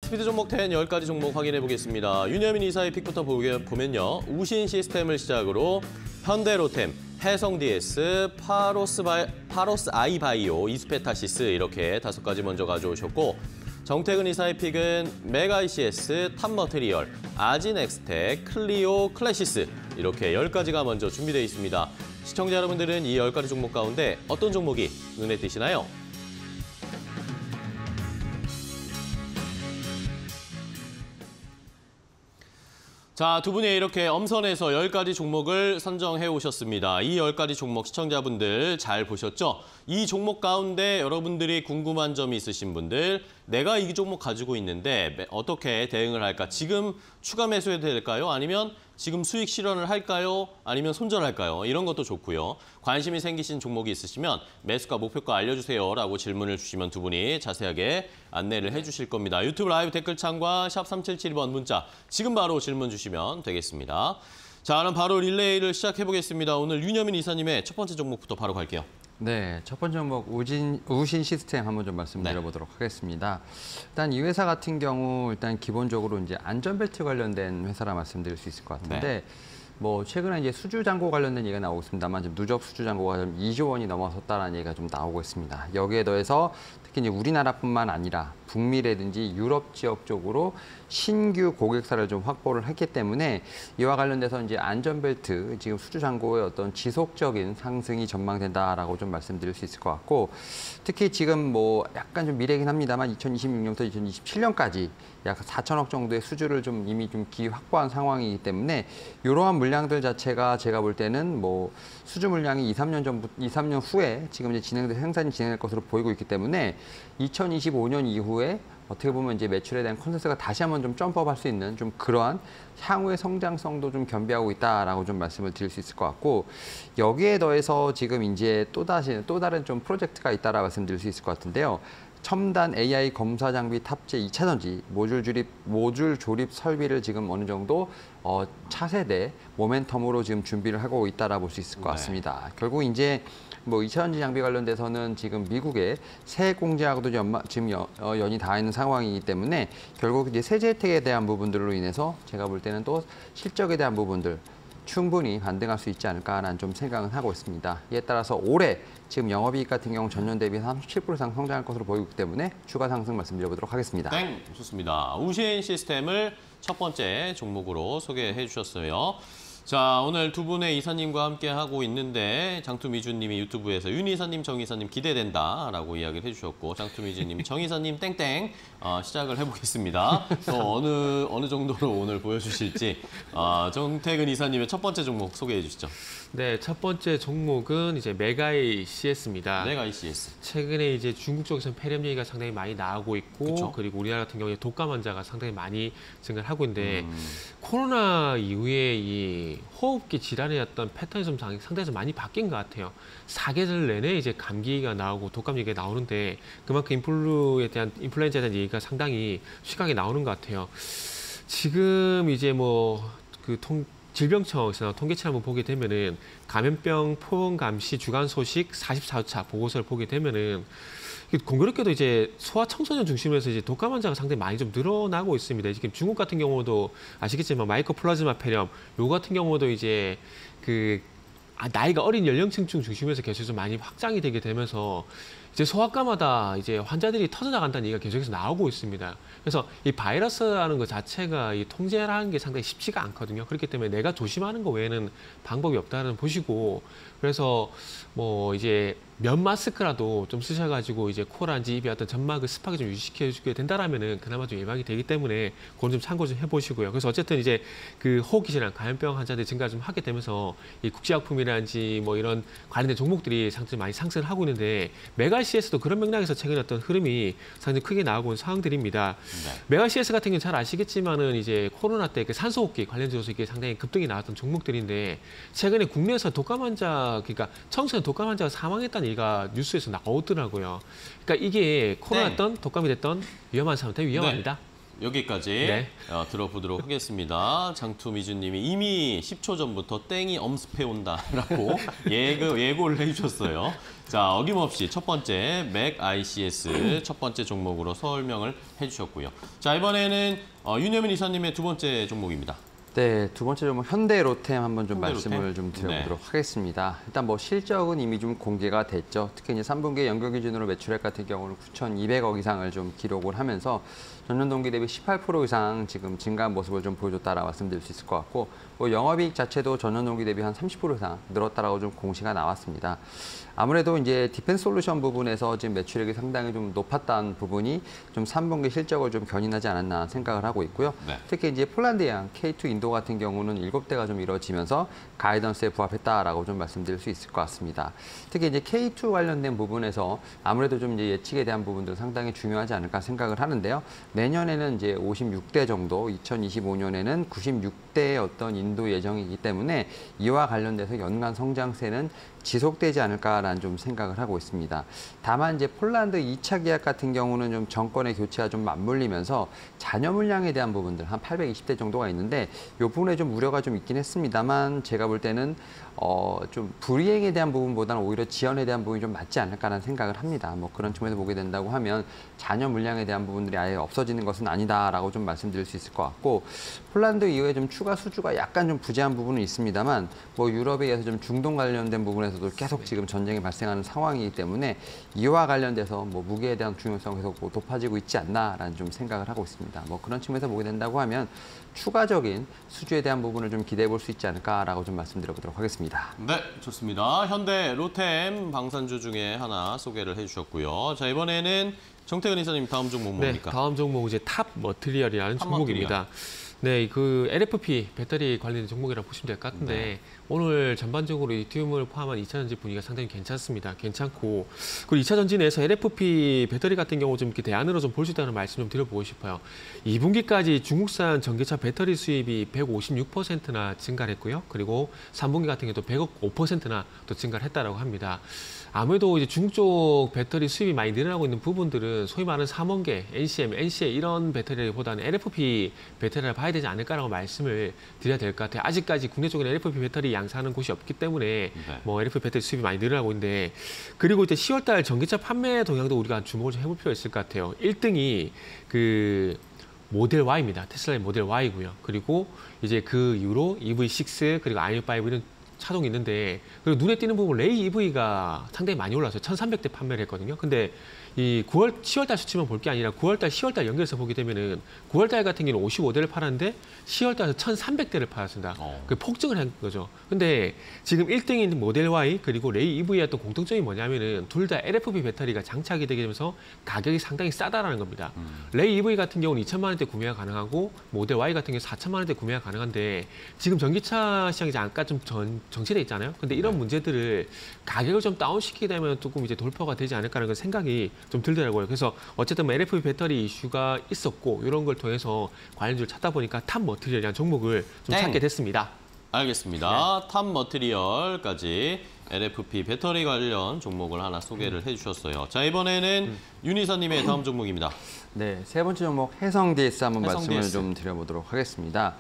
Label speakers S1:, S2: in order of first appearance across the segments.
S1: 스피드 종목 10 10가지 종목 확인해 보겠습니다. 윤여민 이사의 픽부터 보면요. 우신 시스템을 시작으로 현대로템, 해성DS, 파로스 아이바이오, 이스페타시스 이렇게 5가지 먼저 가져오셨고 정태근 이사의 픽은 메가이시스, 탑머트리얼, 아진엑스텍, 클리오, 클래시스 이렇게 10가지가 먼저 준비되어 있습니다. 시청자 여러분들은 이 10가지 종목 가운데 어떤 종목이 눈에 띄시나요? 자, 두 분이 이렇게 엄선해서 10가지 종목을 선정해 오셨습니다. 이 10가지 종목 시청자분들 잘 보셨죠? 이 종목 가운데 여러분들이 궁금한 점이 있으신 분들, 내가 이 종목 가지고 있는데 어떻게 대응을 할까? 지금 추가 매수해도 될까요? 아니면 지금 수익 실현을 할까요? 아니면 손절할까요? 이런 것도 좋고요. 관심이 생기신 종목이 있으시면 매수가, 목표가 알려주세요 라고 질문을 주시면 두 분이 자세하게 안내를 해주실 겁니다. 유튜브 라이브 댓글창과 샵 3772번 문자 지금 바로 질문 주시면 되겠습니다. 자, 그럼 바로 릴레이를 시작해보겠습니다. 오늘 윤여민 이사님의 첫 번째 종목부터 바로 갈게요.
S2: 네, 첫 번째 종목 우신 시스템 한번 좀 말씀드려보도록 하겠습니다. 일단 이 회사 같은 경우 일단 기본적으로 이제 안전벨트 관련된 회사라 말씀드릴 수 있을 것 같은데
S1: 네.
S2: 뭐 최근에 이제 수주 잔고 관련된 얘기가 나오고 있습니다만 지금 누적 수주 잔고가 좀 2조 원이 넘어섰다는 얘기가 좀 나오고 있습니다. 여기에 더해서 특히 이제 우리나라뿐만 아니라 북미라든지 유럽 지역 쪽으로 신규 고객사를 좀 확보를 했기 때문에 이와 관련돼서 이제 안전벨트 지금 수주 잔고의 어떤 지속적인 상승이 전망된다라고 좀 말씀드릴 수 있을 것 같고 특히 지금 뭐 약간 좀 미래긴 합니다만 2026년부터 2027년까지 약 4천억 정도의 수주를 좀 이미 좀 확보한 상황이기 때문에 이러한 물량들 자체가 제가 볼 때는 뭐 수주 물량이 2, 3년 후에 지금 이제 생산이 진행될 것으로 보이고 있기 때문에 2025년 이후에 어떻게 보면 이제 매출에 대한 컨센서스가 다시 한번 좀 점프할 수 있는 좀 그러한 향후의 성장성도 좀 겸비하고 있다라고 좀 말씀을 드릴 수 있을 것 같고 여기에 더해서 지금 이제 또 다른 좀 프로젝트가 있다라 말씀드릴 수 있을 것 같은데요. 첨단 AI 검사 장비 탑재 2차 전지 모듈 조립 설비를 지금 어느 정도 차세대 모멘텀으로 지금 준비를 하고 있다라 볼 수 있을 것 같습니다. 네. 결국 이제 뭐 2차 전지 장비 관련돼서는 지금 미국의 세액 공제하고도 지금 연이 닿아 있는 상황이기 때문에 결국 이제 세제 혜택에 대한 부분들로 인해서 제가 볼 때는 또 실적에 대한 부분들 충분히 반등할 수 있지 않을까라는 좀 생각은 하고 있습니다. 이에 따라서 올해 지금 영업이익 같은 경우 전년 대비 37% 이상 성장할 것으로 보이기 때문에 추가 상승 말씀드려보도록 하겠습니다.
S1: 네, 좋습니다. 우신 시스템을 첫 번째 종목으로 소개해 주셨어요. 자, 오늘 두 분의 이사님과 함께 하고 있는데 장투미주님이 유튜브에서 윤 이사님, 정 이사님 기대된다라고 이야기를 해주셨고 장투미주님이 정 이사님 땡땡 시작을 해보겠습니다. 또 어느 정도로 오늘 보여주실지 정태근 이사님의 첫 번째 종목 소개해 주시죠.
S3: 네, 첫 번째 종목은 이제 메가이CS입니다.
S1: 메가이CS.
S3: 최근에 이제 중국 쪽에서는 폐렴 얘기가 상당히 많이 나오고 있고,
S1: 그쵸?
S3: 그리고 우리나라 같은 경우에 독감 환자가 상당히 많이 증가를 하고 있는데 코로나 이후에 이 호흡기 질환의 어떤 패턴이 좀 상당히 좀 많이 바뀐 것 같아요. 사계절 내내 이제 감기가 나오고 독감 얘기가 나오는데 그만큼 인플루엔자에 대한 얘기가 상당히 심하게 나오는 것 같아요. 지금 이제 뭐 질병청에서 통계치를 한번 보게 되면은 감염병 포원 감시 주간 소식 44차 보고서를 보게 되면은 공교롭게도 이제 소아 청소년 중심으로 해서 이제 독감 환자가 상당히 많이 좀 늘어나고 있습니다. 지금 중국 같은 경우도 아시겠지만 마이코플라즈마 폐렴, 요 같은 경우도 이제 나이가 어린 연령층 중심에서 계속 많이 확장이 되게 되면서 이제 소아과마다 이제 환자들이 터져나간다는 얘기가 계속해서 나오고 있습니다. 그래서 이 바이러스라는 것 자체가 이 통제라는 게 상당히 쉽지가 않거든요. 그렇기 때문에 내가 조심하는 것 외에는 방법이 없다는 보시고 그래서 뭐 이제 면 마스크라도 좀 쓰셔가지고 이제 코라든지 입에 어떤 점막을 습하게 좀 유지시켜주게 된다라면은 그나마 좀 예방이 되기 때문에 그건 좀 참고 좀 해보시고요. 그래서 어쨌든 이제 그 호흡기 질환, 감염병 환자들이 증가 좀 하게 되면서 이 국제약품이라든지 뭐 이런 관련된 종목들이 상당히 많이 상승을 하고 있는데 메가CS도 그런 맥락에서 최근에 어떤 흐름이 상당히 크게 나오고 있는 상황들입니다. 네. 메가CS 같은 경우는 잘 아시겠지만은 이제 코로나 때 그 산소호흡기 관련돼서 이게 상당히 급등이 나왔던 종목들인데 최근에 국내에서 독감 환자, 그러니까 청소년 독감 환자가 사망했다는 얘기가 뉴스에서 나오더라고요. 그러니까 이게 코로나였던 독감이 됐던 위험한 사람 되게 위험합니다.
S1: 여기까지
S3: 네.
S1: 들어보도록 하겠습니다. 장투미주님이 이미 10초 전부터 땡이 엄습해 온다라고 예고를 해주셨어요. 자, 어김없이 첫 번째 맥 ICS 첫 번째 종목으로 설명을 해주셨고요. 자, 이번에는 윤여민 이사님의 두 번째 종목입니다.
S2: 네, 두 번째 종목 현대로템 한번 좀
S1: 현대로템?
S2: 말씀을 좀 드려보도록 하겠습니다. 일단 뭐 실적은 이미 좀 공개가 됐죠. 특히 이제 3분기 연결 기준으로 매출액 같은 경우는 9,200억 이상을 좀 기록을 하면서 전년 동기 대비 18% 이상 지금 증가한 모습을 좀 보여줬다라고 말씀드릴 수 있을 것 같고, 뭐 영업이익 자체도 전년 동기 대비 한 30% 이상 늘었다라고 좀 공시가 나왔습니다. 아무래도 이제 디펜스 솔루션 부분에서 지금 매출액이 상당히 좀 높았다는 부분이 좀 3분기 실적을 좀 견인하지 않았나 생각을 하고 있고요.
S1: 네.
S2: 특히 이제 폴란드양 K2 인도 같은 경우는 7대가 좀 이루어지면서 가이던스에 부합했다라고 좀 말씀드릴 수 있을 것 같습니다. 특히 이제 K2 관련된 부분에서 아무래도 좀 이제 예측에 대한 부분들은 상당히 중요하지 않을까 생각을 하는데요. 내년에는 이제 56대 정도, 2025년에는 96대의 어떤 인도 예정이기 때문에 이와 관련돼서 연간 성장세는 지속되지 않을까라는 좀 생각을 하고 있습니다. 다만 이제 폴란드 2차 계약 같은 경우는 좀 정권의 교체가 좀 맞물리면서 잔여 물량에 대한 부분들 한 820대 정도가 있는데 이 부분에 좀 우려가 좀 있긴 했습니다만 제가 볼 때는 좀 불이행에 대한 부분보다는 오히려 지연에 대한 부분이 좀 맞지 않을까라는 생각을 합니다. 뭐 그런 측면에서 보게 된다고 하면 잔여 물량에 대한 부분들이 아예 없어지는 것은 아니다라고 좀 말씀드릴 수 있을 것 같고, 폴란드 이후에 좀 추가 수주가 약간 좀 부재한 부분은 있습니다만 뭐 유럽에 의해서 좀 중동 관련된 부분에서도 계속 지금 전쟁이 발생하는 상황이기 때문에 이와 관련돼서 뭐 무게에 대한 중요성이 계속 뭐 높아지고 있지 않나라는 좀 생각을 하고 있습니다. 뭐 그런 측면에서 보게 된다고 하면 추가적인 수주에 대한 부분을 좀 기대해 볼 수 있지 않을까라고 좀 말씀드려보도록 하겠습니다.
S1: 네, 좋습니다. 현대 로템 방산주 중에 하나 소개를 해주셨고요. 자, 이번에는 정태근 이사님 다음 종목 뭡니까?
S3: 네, 다음 종목 이제 탑 머티리얼이라는
S1: 탑
S3: 종목입니다. 네, 그 LFP 배터리 관련된 종목이라고 보시면 될 것 같은데
S1: 네.
S3: 오늘 전반적으로 리튬을 포함한 2차 전지 분위기가 상당히 괜찮습니다. 괜찮고 그리고 2차 전지 내에서 LFP 배터리 같은 경우 좀 이렇게 대안으로 좀 볼 수 있다는 말씀 좀 드려보고 싶어요. 2분기까지 중국산 전기차 배터리 수입이 156%나 증가를 했고요. 그리고 3분기 같은 경우도 105%나 또 증가를 했다라고 합니다. 아무래도 이제 중국 쪽 배터리 수입이 많이 늘어나고 있는 부분들은 소위 말하는 삼원계, NCM, NCA 이런 배터리보다는 LFP 배터리를 봐야 되지 않을까라고 말씀을 드려야 될 것 같아요. 아직까지 국내 쪽에는 LFP 배터리 양산하는 곳이 없기 때문에
S1: 네.
S3: 뭐 LFP 배터리 수입이 많이 늘어나고 있는데, 그리고 이제 10월달 전기차 판매 동향도 우리가 주목을 좀 해볼 필요가 있을 것 같아요. 1등이 그 모델 Y입니다. 테슬라의 모델 Y고요. 그리고 이제 그 이후로 EV6 그리고 i5 이런 차종이 있는데, 그리고 눈에 띄는 부분 레이 EV가 상당히 많이 올라왔어요. 1,300대 판매를 했거든요. 근데 이 10월달 수치만 볼 게 아니라 9월달, 10월달 연결해서 보게 되면은 9월달 같은 경우는 55대를 팔았는데 10월달에서 1,300대를 팔았습니다. 그 폭증을 한 거죠. 근데 지금 1등인 모델 Y 그리고 레이 EV의 어떤 공통점이 뭐냐면은 둘 다 LFP 배터리가 장착이 되게 되면서 가격이 상당히 싸다라는 겁니다. 레이 EV 같은 경우는 2천만 원대 구매가 가능하고 모델 Y 같은 경우 4천만 원대 구매가 가능한데, 지금 전기차 시장이 잠깐 좀 정체돼 있잖아요. 근데 이런 문제들을 가격을 좀 다운시키게 되면 조금 이제 돌파가 되지 않을까라는 생각이 좀 들더라고요. 그래서 어쨌든 뭐 LFP 배터리 이슈가 있었고 이런 걸 통해서 관련주를 찾다 보니까 탑 머티리얼이라는 종목을 좀
S1: 땡.
S3: 찾게 됐습니다.
S1: 알겠습니다. 탑 머티리얼까지 LFP 배터리 관련 종목을 하나 소개를 해주셨어요. 자, 이번에는 윤 이사님의 다음 종목입니다.
S2: 네, 세 번째 종목 해성 DS 한번
S1: 해성
S2: 말씀을
S1: DS.
S2: 좀 드려보도록 하겠습니다.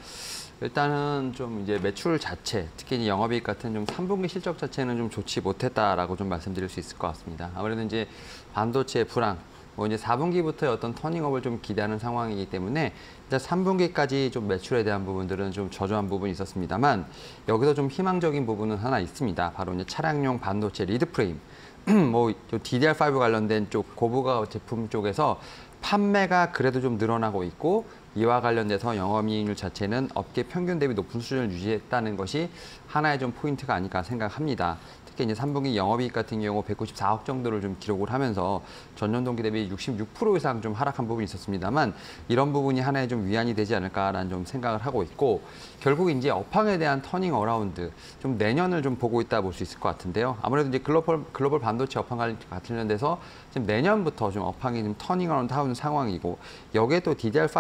S2: 일단은 좀 이제 매출 자체, 특히 영업이익 같은 좀 3분기 실적 자체는 좀 좋지 못했다라고 좀 말씀드릴 수 있을 것 같습니다. 아무래도 이제 반도체 불황, 뭐 이제 4분기부터 어떤 터닝업을 좀 기대하는 상황이기 때문에 일단 3분기까지 좀 매출에 대한 부분들은 좀 저조한 부분이 있었습니다만, 여기서 좀 희망적인 부분은 하나 있습니다. 바로 이제 차량용 반도체 리드 프레임, 뭐 DDR5 관련된 쪽 고부가 제품 쪽에서 판매가 그래도 좀 늘어나고 있고, 이와 관련돼서 영업이익률 자체는 업계 평균 대비 높은 수준을 유지했다는 것이 하나의 좀 포인트가 아닐까 생각합니다. 특히 이제 3분기 영업이익 같은 경우 194억 정도를 좀 기록을 하면서 전년 동기 대비 66% 이상 좀 하락한 부분이 있었습니다만, 이런 부분이 하나의 좀 위안이 되지 않을까라는 좀 생각을 하고 있고, 결국 이제 업황에 대한 터닝 어라운드 좀 내년을 좀 보고 있다 볼 수 있을 것 같은데요. 아무래도 이제 글로벌 반도체 업황 관련돼서 지금 내년부터 좀 업황이 좀 터닝 어라운드 하는 상황이고, 여기에 또 DDR5 관련된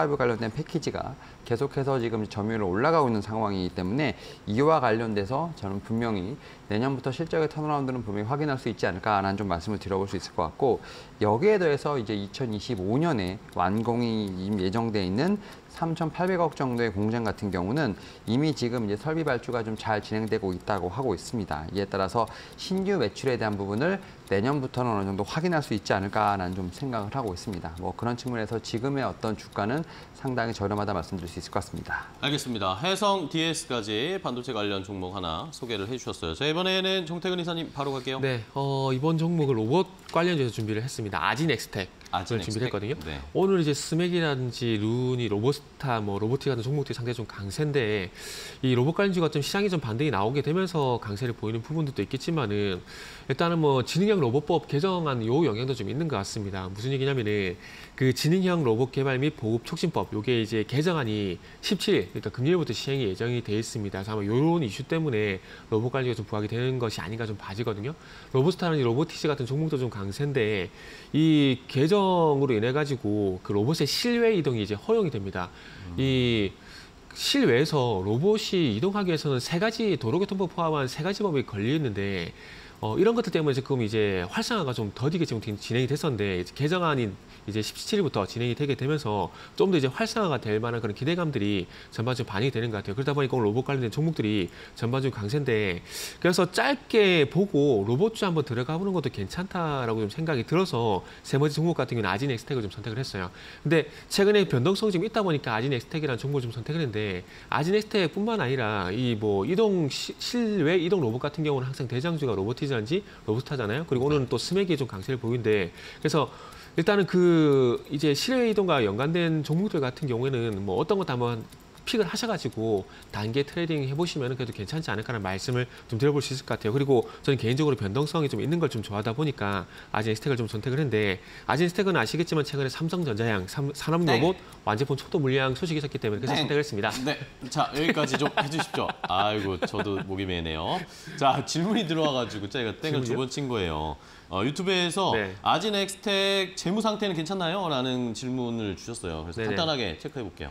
S2: 관련된 패키지가 계속해서 지금 점유율이 올라가고 있는 상황이기 때문에 이와 관련돼서 저는 분명히 내년부터 실적의 턴어라운드는 분명히 확인할 수 있지 않을까라는 좀 말씀을 드려볼 수 있을 것 같고, 여기에 더해서 이제 2025년에 완공이 예정돼 있는 3,800억 정도의 공장 같은 경우는 이미 지금 이제 설비 발주가 좀 잘 진행되고 있다고 하고 있습니다. 이에 따라서 신규 매출에 대한 부분을 내년부터는 어느 정도 확인할 수 있지 않을까라는 좀 생각을 하고 있습니다. 뭐 그런 측면에서 지금의 어떤 주가는 상당히 저렴하다 말씀드릴 수 있을 것 같습니다.
S1: 알겠습니다. 해성 DS까지 반도체 관련 종목 하나 소개를 해주셨어요. 자, 이번에는 정태근 이사님 바로 갈게요.
S3: 네, 이번 종목을 로봇 관련해서 준비를 했습니다. 아진엑스텍.
S1: 아진엑스텍.
S3: 준비를 했거든요.
S1: 네.
S3: 오늘 이제 스맥이라든지 루니, 로보스타, 로보틱 같은 종목들이 상당히 좀 강세인데, 이 로봇 관련주가 좀 시장에 좀 반등이 나오게 되면서 강세를 보이는 부분들도 있겠지만은, 일단은 뭐 지능형 로봇법 개정안 요 영향도 좀 있는 것 같습니다. 무슨 얘기냐면은 그 지능형 로봇 개발 및 보급 촉진법, 요게 이제 개정안이 17일, 그러니까 금요일부터 시행이 예정이 돼 있습니다. 그래서 아마 요런 이슈 때문에 로봇 관리가 좀 부각이 되는 것이 아닌가 좀 봐지거든요. 로보스타는 로보틱스 같은 종목도 좀 강세인데, 이 개정으로 인해 가지고 그 로봇의 실외 이동이 이제 허용이 됩니다. 이 실외에서 로봇이 이동하기 위해서는 세 가지 도로교통법 포함한 세 가지 법이 걸려 있는데, 이런 것들 때문에 지금 이제 활성화가 좀 더디게 지금 진행이 됐었는데, 이제 개정안이 이제 17일부터 진행이 되게 되면서 좀 더 이제 활성화가 될 만한 그런 기대감들이 전반적으로 반영이 되는 것 같아요. 그러다 보니까 오늘 로봇 관련된 종목들이 전반적으로 강세인데, 그래서 짧게 보고 로봇주 한번 들어가 보는 것도 괜찮다라고 좀 생각이 들어서 세 번째 종목 같은 경우는 아진엑스텍을 좀 선택을 했어요. 근데 최근에 변동성이 좀 있다 보니까 아진엑스텍이라는 종목을 좀 선택을 했는데, 아진엑스텍뿐만 아니라 이 뭐 실외 이동 로봇 같은 경우는 항상 대장주가 로보티즈인지 로보스타잖아요. 그리고 오늘은 또 스맥이 좀 강세를 보이는데, 그래서 일단은 그 이제 실외 이동과 연관된 종목들 같은 경우에는 뭐 어떤 것도 한번 픽을 하셔가지고 단계 트레이딩 해보시면 그래도 괜찮지 않을까라는 말씀을 좀 드려볼 수 있을 것 같아요. 그리고 저는 개인적으로 변동성이 좀 있는 걸 좀 좋아하다 보니까 아진엑스텍을 좀 선택을 했는데, 아진엑스텍은 아시겠지만 최근에 삼성전자양, 산업로봇, 완제품 초도 물량 소식이 있었기 때문에 그래서 선택을 했습니다.
S1: 네, 자 여기까지 좀 해주십시오. 아이고 저도 목이 메네요. 자 질문이 들어와가지고 제가 땡을 두 번 친 거예요. 유튜브에서
S3: 네.
S1: 아진엑스텍 재무 상태는 괜찮나요? 라는 질문을 주셨어요. 그래서
S3: 네네.
S1: 간단하게 체크해 볼게요.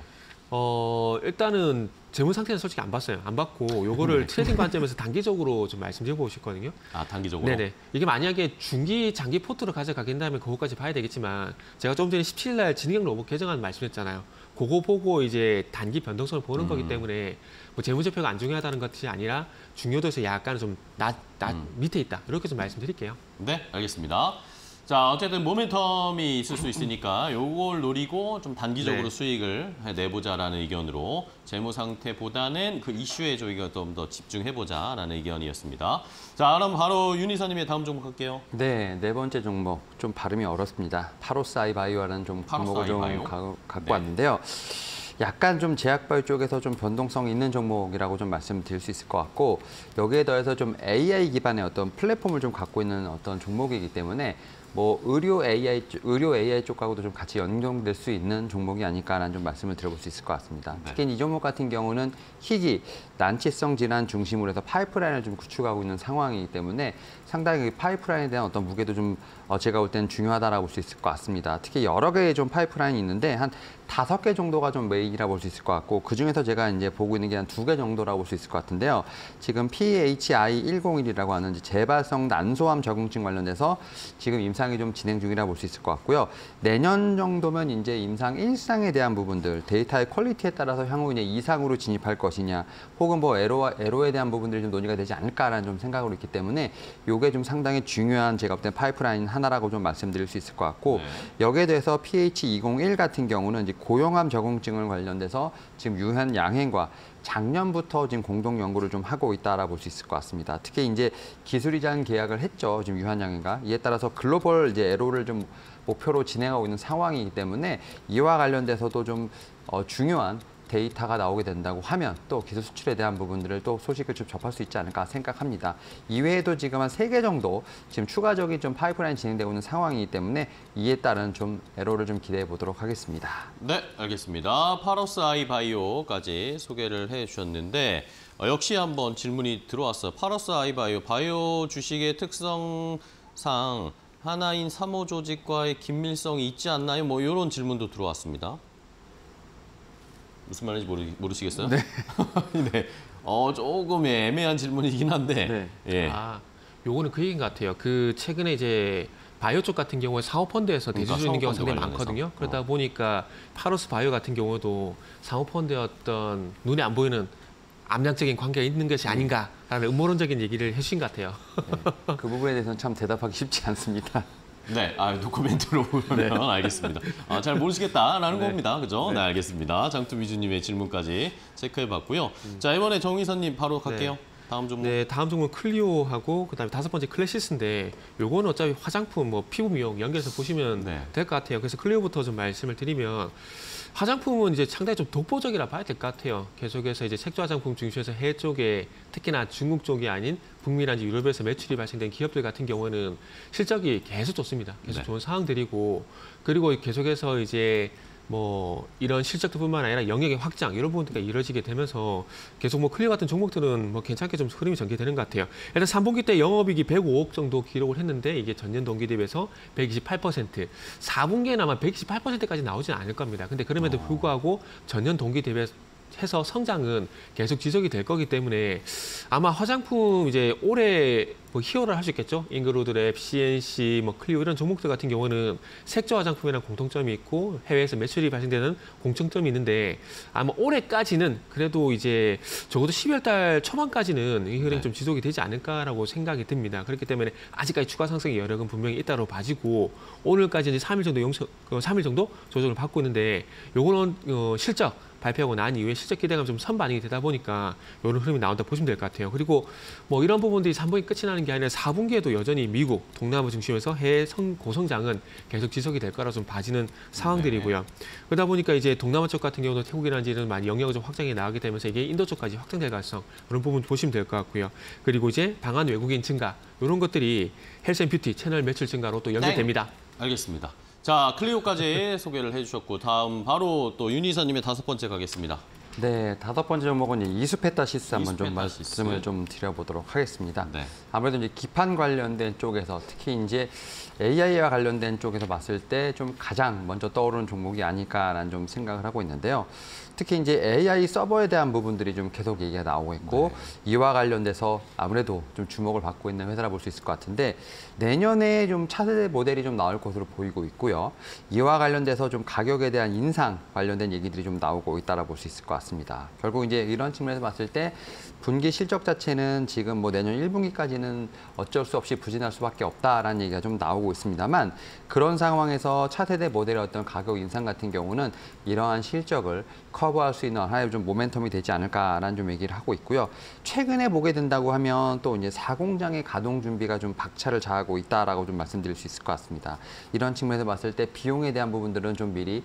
S3: 일단은 재무 상태는 솔직히 안 봤어요. 안 봤고 요거를 트레이딩 관점에서 단기적으로 좀 말씀드려보고 싶거든요.
S1: 아 단기적으로?
S3: 네네. 이게 만약에 중기, 장기 포트로 가져가긴다면 그거까지 봐야 되겠지만, 제가 좀 전에 17일 날 지능형 로봇 개정안 말씀했잖아요. 그거 보고 이제 단기 변동성을 보는 거기 때문에 뭐 재무제표가 안 중요하다는 것이 아니라 중요도에서 약간 좀 밑에 있다. 이렇게 좀 말씀드릴게요.
S1: 네, 알겠습니다. 자, 어쨌든 모멘텀이 있을 수 있으니까 요걸 노리고 좀 단기적으로
S3: 네.
S1: 수익을 내보자라는 의견으로 재무 상태보다는 그 이슈에 저희가 좀 더 집중해보자라는 의견이었습니다. 자, 그럼 바로 윤 이사님의 다음 종목 할게요.
S2: 네, 네 번째 종목 좀 발음이 어렵습니다. 파로스아이바이오라는 좀 종목을 좀
S1: 파로스아이바이오?
S2: 갖고 왔는데요. 약간 좀 제약바이오 쪽에서 좀 변동성 있는 종목이라고 좀 말씀드릴 수 있을 것 같고, 여기에 더해서 좀 AI 기반의 어떤 플랫폼을 좀 갖고 있는 어떤 종목이기 때문에 뭐 의료 AI 쪽하고도 좀 같이 연동될 수 있는 종목이 아닐까라는 좀 말씀을 드려볼 수 있을 것 같습니다.
S1: 네.
S2: 특히 이 종목 같은 경우는 희귀, 난치성 질환 중심으로 해서 파이프라인을 좀 구축하고 있는 상황이기 때문에 상당히 파이프라인에 대한 어떤 무게도 좀 제가 볼 때는 중요하다라고 볼 수 있을 것 같습니다. 특히 여러 개의 좀 파이프라인이 있는데 한 5개 정도가 좀 메인이라고 볼 수 있을 것 같고, 그 중에서 제가 이제 보고 있는 게 한 2개 정도라고 볼 수 있을 것 같은데요. 지금 PHI101이라고 하는 재발성 난소암 적응증 관련돼서 지금 임상이 좀 진행 중이라고 볼 수 있을 것 같고요. 내년 정도면 이제 임상 1상에 대한 부분들, 데이터의 퀄리티에 따라서 향후 이제 2상으로 진입할 것이냐, 혹은 뭐 에로에 대한 부분들이 좀 논의가 되지 않을까라는 좀 생각으로 있기 때문에 요게 좀 상당히 중요한 제가 볼 때 파이프라인 하나라고 좀 말씀드릴 수 있을 것 같고, 여기에 대해서 PH201 같은 경우는 이제 고용암 적응증을 관련돼서 지금 유한 양행과 작년부터 지금 공동 연구를 좀 하고 있다라고 볼 수 있을 것 같습니다. 특히 이제 기술이장 계약을 했죠. 지금 유한양행과. 이에 따라서 글로벌 이제 에로를 좀 목표로 진행하고 있는 상황이기 때문에 이와 관련돼서도 좀 중요한 데이터가 나오게 된다고 하면 또 기술 수출에 대한 부분들을 또 소식을 좀 접할 수 있지 않을까 생각합니다. 이외에도 지금 한 3개 정도 지금 추가적인 좀 파이프라인 진행되고 있는 상황이기 때문에 이에 따른 좀 에로를 좀 기대해 보도록 하겠습니다.
S1: 네, 알겠습니다. 파로스아이바이오까지 소개를 해주셨는데 역시 한번 질문이 들어왔어요. 파로스아이바이오, 바이오 주식의 특성상 하나인 3호 조직과의 긴밀성이 있지 않나요? 뭐 이런 질문도 들어왔습니다. 무슨 말인지 모르시겠어요? 네. 네. 조금 애매한 질문이긴 한데.
S2: 네.
S1: 예.
S3: 요거는 그 얘기인 것 같아요. 그 최근에 이제 바이오 쪽 같은 경우에 사모펀드에서
S1: 그러니까
S3: 대주주 있는 경우가 상당히
S1: 사모펀드
S3: 많거든요.
S1: 관련해서.
S3: 그러다 보니까 파로스 바이오 같은 경우도 사모펀드의 어떤 눈에 안 보이는 암약적인 관계가 있는 것이 아닌가라는 음모론적인 얘기를 해주신 것 같아요.
S2: 네. 그 부분에 대해서는 참 대답하기 쉽지 않습니다.
S1: 네, 노코멘트로 보면 알겠습니다. 잘 모르시겠다라는
S2: 네.
S1: 겁니다. 그죠? 네, 알겠습니다. 장투비주님의 질문까지 체크해봤고요. 자, 이번에 정 이사님 바로 갈게요. 다음 종목.
S3: 네, 다음 종목은 클리오하고 그다음에 5번째 클래시스인데 요거는 어차피 화장품, 뭐 피부 미용 연결해서 보시면
S1: 네.
S3: 될 것 같아요. 그래서 클리오부터 좀 말씀을 드리면 화장품은 이제 상당히 좀 독보적이라 봐야 될 것 같아요. 계속해서 이제 색조 화장품 중심에서 해외 쪽에 특히나 중국 쪽이 아닌 북미라든지 유럽에서 매출이 발생된 기업들 같은 경우는 실적이 계속 좋습니다. 계속
S1: 네.
S3: 좋은 상황들이고 그리고 계속해서 이제 뭐 이런 실적뿐만 아니라 영역의 확장 이런 부분들이 이루어지게 되면서 계속 뭐 클리오 같은 종목들은 뭐 괜찮게 좀 흐름이 전개되는 것 같아요. 일단 3분기 때 영업이익이 105억 정도 기록을 했는데 이게 전년 동기 대비해서 128%, 4분기에는 아마 128%까지 나오지는 않을 겁니다. 근데 그럼에도 불구하고 전년 동기 대비해서 성장은 계속 지속이 될 거기 때문에 아마 화장품 이제 올해 뭐 희호를 할 수 있겠죠. 잉그로드랩, CNC, 뭐 클리오 이런 종목들 같은 경우는 색조 화장품이랑 공통점이 있고 해외에서 매출이 발생되는 공통점이 있는데 아마 올해까지는 그래도 이제 적어도 12월 달 초반까지는 이 흐름이 좀 지속이 되지 않을까라고 생각이 듭니다. 그렇기 때문에 아직까지 추가 상승의 여력은 분명히 있다고 봐지고 오늘까지 이제 3일 정도 조정을 받고 있는데 요거는 실적 발표하고 난 이후에 실적 기대감 좀 선반영이 되다 보니까 이런 흐름이 나온다 보시면 될 것 같아요. 그리고 뭐 이런 부분들이 3분기 끝이 나는 게 아니라 4분기에도 여전히 미국, 동남아 중심에서 해외 고성장은 계속 지속이 될 거라 좀 봐지는 상황들이고요. 그러다 보니까 이제 동남아 쪽 같은 경우도 태국이라든지 이런 많이 영역을 좀 확장해 나가게 되면서 이게 인도 쪽까지 확장될 가능성 그런 부분 보시면 될 것 같고요. 그리고 이제 방한 외국인 증가 이런 것들이 헬스앤뷰티 채널 매출 증가로 또 연결됩니다.
S1: 알겠습니다. 자, 클리오까지 소개를 해주셨고 다음 바로 또 윤 이사님의 5번째 가겠습니다.
S2: 네, 5번째 종목은 이수페타시스 한번 좀
S1: 이수페타시스.
S2: 말씀을 좀 드려보도록 하겠습니다.
S1: 네.
S2: 아무래도 이제 기판 관련된 쪽에서 특히 이제 AI와 관련된 쪽에서 봤을 때 좀 가장 먼저 떠오르는 종목이 아닐까라는 좀 생각을 하고 있는데요. 특히 이제 AI 서버에 대한 부분들이 좀 계속 얘기가 나오고 있고 이와 관련돼서 아무래도 좀 주목을 받고 있는 회사라 볼 수 있을 것 같은데 내년에 좀 차세대 모델이 좀 나올 것으로 보이고 있고요. 이와 관련돼서 좀 가격에 대한 인상 관련된 얘기들이 좀 나오고 있다라 볼 수 있을 것 같습니다. 결국 이제 이런 측면에서 봤을 때 분기 실적 자체는 지금 뭐 내년 1분기까지는 어쩔 수 없이 부진할 수밖에 없다라는 얘기가 좀 나오고 있습니다만 그런 상황에서 차세대 모델의 어떤 가격 인상 같은 경우는 이러한 실적을 커버할 수 있는 하나의 좀 모멘텀이 되지 않을까라는 좀 얘기를 하고 있고요. 최근에 보게 된다고 하면 또 이제 4공장의 가동 준비가 좀 박차를 자하고 있다라고 좀 말씀드릴 수 있을 것 같습니다. 이런 측면에서 봤을 때 비용에 대한 부분들은 좀 미리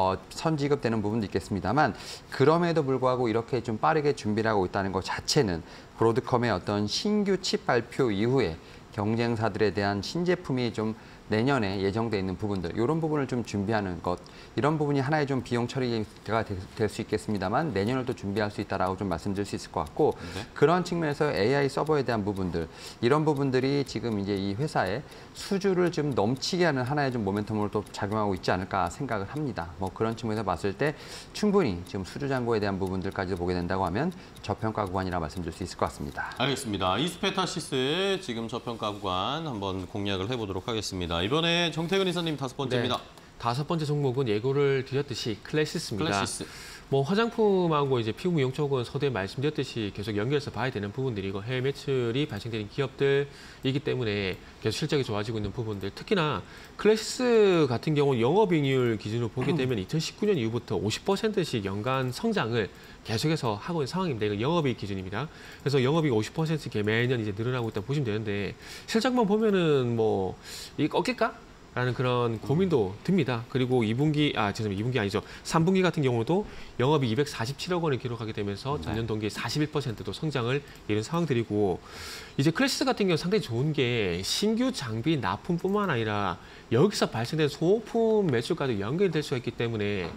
S2: 선지급되는 부분도 있겠습니다만 그럼에도 불구하고 이렇게 좀 빠르게 준비를 하고 있다는 것 자체는 브로드컴의 어떤 신규 칩 발표 이후에 경쟁사들에 대한 신제품이 좀 내년에 예정돼 있는 부분들 이런 부분을 좀 준비하는 것 이런 부분이 하나의 좀 비용 처리가 될 수 있겠습니다만 내년을 또 준비할 수 있다라고 좀 말씀드릴 수 있을 것 같고 그런 측면에서 AI 서버에 대한 부분들 이런 부분들이 지금 이제 이 회사의 수주를 좀 넘치게 하는 하나의 좀 모멘텀으로 또 작용하고 있지 않을까 생각을 합니다. 뭐 그런 측면에서 봤을 때 충분히 지금 수주 잔고에 대한 부분들까지 보게 된다고 하면 저평가 구간이라 말씀드릴 수 있을 것 같습니다.
S1: 알겠습니다. 이수페타시스 지금 저평가 구간 한번 공략을 해보도록 하겠습니다. 이번에 정태근 이사님 5번째입니다.
S3: 5번째 종목은 예고를 드렸듯이 클래시스입니다.
S1: 클래시스.
S3: 뭐 화장품하고 이제 피부 미용 쪽은 서두에 말씀드렸듯이 계속 연결해서 봐야 되는 부분들이고 해외 매출이 발생되는 기업들이기 때문에 계속 실적이 좋아지고 있는 부분들. 특히나 클래시스 같은 경우는 영업이익률 기준으로 보게 되면 2019년 이후부터 50%씩 연간 성장을 계속해서 하고 있는 상황입니다. 이건 영업이익 기준입니다. 그래서 영업이익 50%씩 매년 이제 늘어나고 있다 보시면 되는데 실적만 보면은 뭐 이게 꺾일까? 라는 그런 고민도 듭니다. 그리고 2분기 아니죠. 3분기 같은 경우도 영업이 247억 원을 기록하게 되면서 전년 동기에 41%도 성장을 이룬 상황들이고 이제 클래시스 같은 경우는 상당히 좋은 게 신규 장비 납품뿐만 아니라 여기서 발생된 소모품 매출까지 연결될 수가 있기 때문에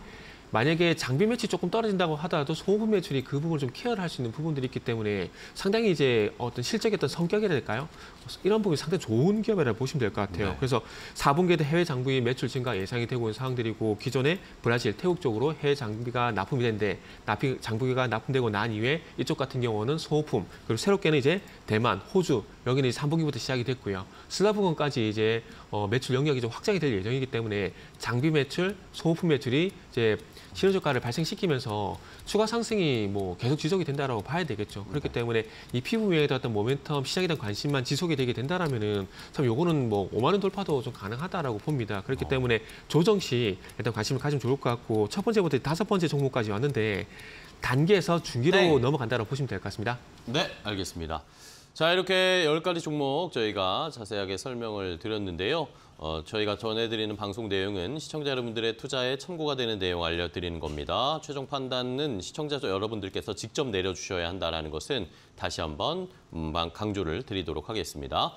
S3: 만약에 장비 매출이 조금 떨어진다고 하더라도 소모품 매출이 그 부분을 좀 케어를 할 수 있는 부분들이 있기 때문에 상당히 이제 어떤 실적의 어떤 성격이라 될까요? 이런 부분이 상당히 좋은 기업이라고 보시면 될 것 같아요.
S1: 네.
S3: 그래서 4분기에도 해외 장비 매출 증가 예상이 되고 있는 상황들이고 기존에 브라질, 태국 쪽으로 해외 장비가 납품이 되는데 장비가 납품되고 난 이후에 이쪽 같은 경우는 소모품 그리고 새롭게는 이제 대만, 호주 여기는 이제 3분기부터 시작이 됐고요. 슬라브건까지 이제 매출 영역이 좀 확장이 될 예정이기 때문에 장비 매출, 소모품 매출이 이제 실효효과를 발생시키면서 추가 상승이 뭐 계속 지속이 된다라고 봐야 되겠죠. 그렇기 때문에 이 피부미에 대한 어떤 모멘텀, 시장에 대한 관심만 지속이 되게 된다라면은 참 요거는 뭐 5만 원 돌파도 좀 가능하다라고 봅니다. 그렇기 때문에 조정 시 일단 관심을 가지면 좋을 것 같고 첫 번째부터 5번째 종목까지 왔는데 단계에서 중기로
S1: 네.
S3: 넘어간다라고 보시면 될 것 같습니다.
S1: 네, 알겠습니다. 자, 이렇게 10가지 종목 저희가 자세하게 설명을 드렸는데요. 저희가 전해드리는 방송 내용은 시청자 여러분들의 투자에 참고가 되는 내용 알려드리는 겁니다. 최종 판단은 시청자 여러분들께서 직접 내려주셔야 한다는 것은 다시 한번 강조를 드리도록 하겠습니다.